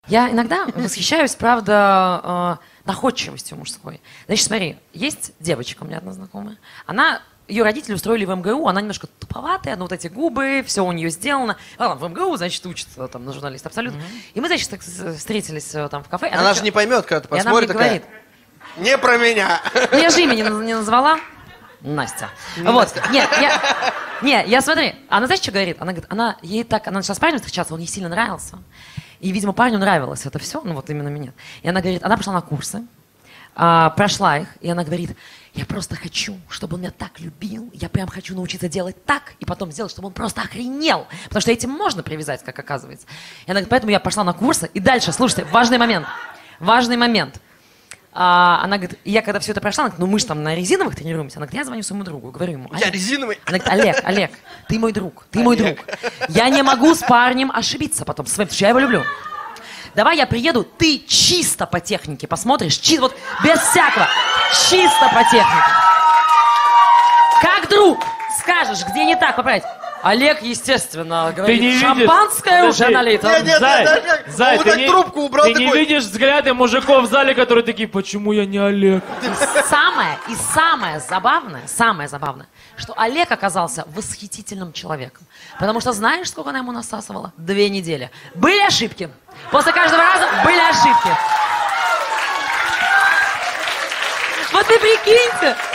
Я иногда восхищаюсь, правда, находчивостью мужской. Значит, смотри, есть девочка у меня одна знакомая. Ее родители устроили в МГУ, она немножко туповатая, но вот эти губы, все у нее сделано. В МГУ, значит, учится там на журналиста абсолютно. И мы, значит, так встретились там в кафе. Она же не поймет, когда ты посмотришь, такая, говорит, не про меня. Я же имя не назвала. Настя. Вот. Нет, я смотри. Она, знаешь, что говорит? Она говорит, она начала с парнем встречаться, он ей сильно нравился. И, видимо, парню нравилось это все, ну вот именно мне. И она говорит, она пошла на курсы, прошла их, и она говорит, я просто хочу, чтобы он меня так любил, я прям хочу научиться делать так, и потом сделать, чтобы он просто охренел. Потому что этим можно привязать, как оказывается. И она говорит, поэтому я пошла на курсы, и дальше, слушайте, важный момент. Она говорит, я когда все это прошла, она говорит, ну мы же там на резиновых тренируемся. Она говорит, я звоню своему другу, говорю ему, я резиновый. Она говорит, Олег, ты мой друг. Я не могу с парнем ошибиться потом, потому что я его люблю. Давай я приеду, ты чисто по технике посмотришь, вот без всякого, чисто по технике. Как друг скажешь, где не так поправить. Олег, естественно, говорит, шампанское уже налито. Зай, ты не трубку убрал. Ты не видишь взгляды мужиков в зале, которые такие, почему я не Олег? И самое забавное, что Олег оказался восхитительным человеком. Потому что знаешь, сколько она ему насасывала? 2 недели. Были ошибки. После каждого раза были ошибки. Вот ты прикиньте.